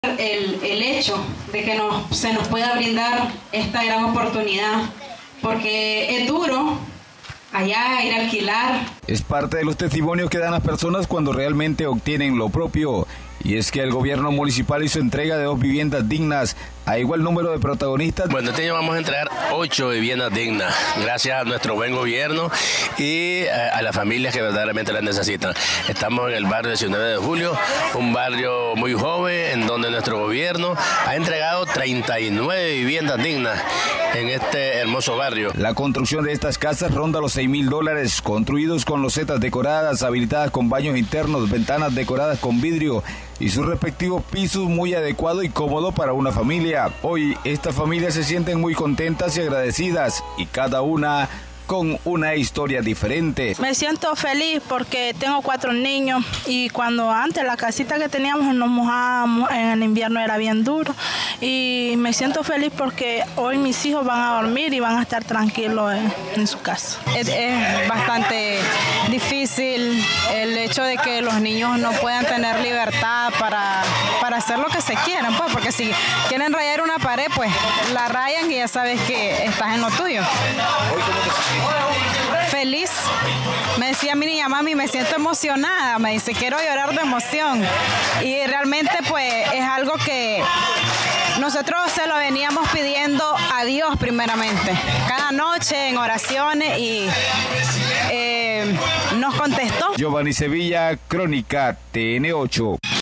el hecho de que se nos pueda brindar esta gran oportunidad, porque es duro allá ir a alquilar. Es parte de los testimonios que dan las personas cuando realmente obtienen lo propio. Y es que el gobierno municipal hizo entrega de 2 viviendas dignas a igual número de protagonistas. Bueno, este año vamos a entregar 8 viviendas dignas, gracias a nuestro buen gobierno y a las familias que verdaderamente las necesitan. Estamos en el barrio de 19 de Julio, un barrio muy joven en donde nuestro gobierno ha entregado 39 viviendas dignas en este hermoso barrio. La construcción de estas casas ronda los $6,000, construidos con losetas decoradas, habilitadas con baños internos, ventanas decoradas con vidrio y sus respectivos pisos, muy adecuado y cómodo para una familia. Hoy estas familias se sienten muy contentas y agradecidas, y cada una con una historia diferente. Me siento feliz porque tengo 4 niños y cuando antes la casita que teníamos nos mojábamos, en el invierno era bien duro, y me siento feliz porque hoy mis hijos van a dormir y van a estar tranquilos en su casa. Es bastante difícil el hecho de que los niños no puedan tener libertad para hacer lo que se quieran, pues, porque si quieren rayar una pared, pues la rayan y ya sabes que estás en lo tuyo. Feliz. Me decía mi niña, mami, me siento emocionada, me dice, quiero llorar de emoción. Y realmente pues es algo que nosotros se lo veníamos pidiendo a Dios primeramente, cada noche en oraciones, y nos contestó. Giovanni Sevilla, Crónica TN8.